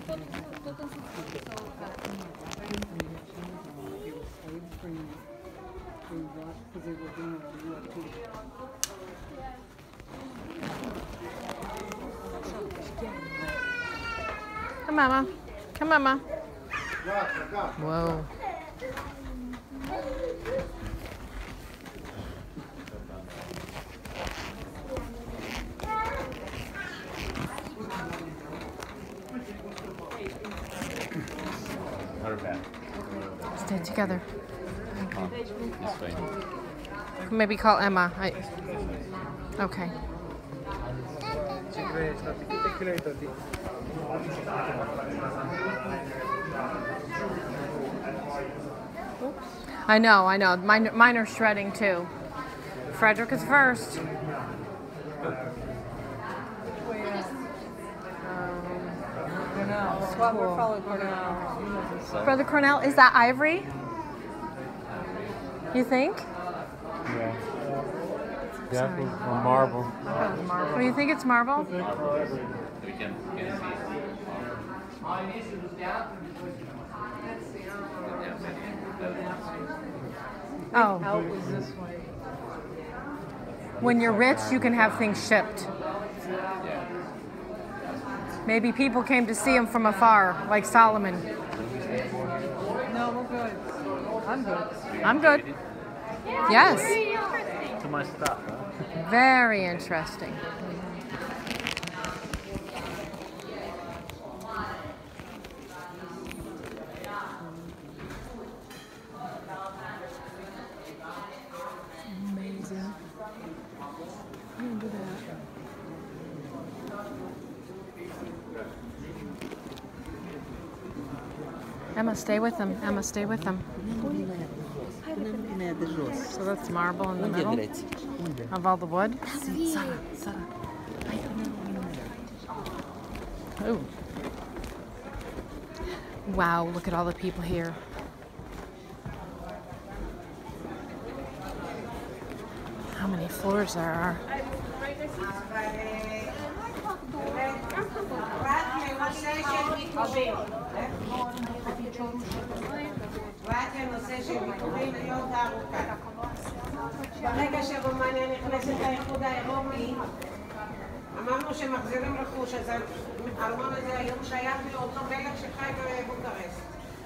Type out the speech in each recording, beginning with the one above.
Come, Mama. Come, Mama. Whoa. Stay together. This way. Maybe call Emma. Okay. I know. Mine are shredding too. Frederick is first. Brother Cornell, is that ivory? You think? Yeah. Definitely marble. Oh, you think it's marble? Oh. When you're rich, you can have things shipped. Maybe people came to see him from afar, like Solomon. No, we're good. I'm good. I'm good. Yes. Too much stuff, huh? Very interesting. Amazing. I didn't do that. Emma, stay with them. Emma, stay with them. So that's marble in the middle of all the wood? Oh. Wow, look at all the people here. How many floors there are. ברגע שרומניה נכנסת לאיחוד האירופי, אמרנו שמחזירים רכוש, אז הארמון הזה היום שייך לאותו מלך שחי בבוקרשט.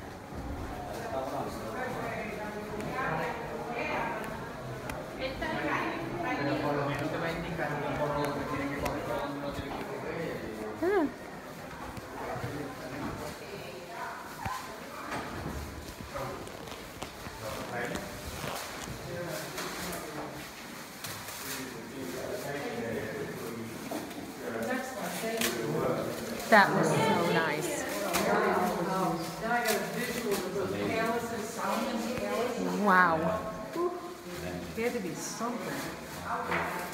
That was so nice. Wow. There had to be something.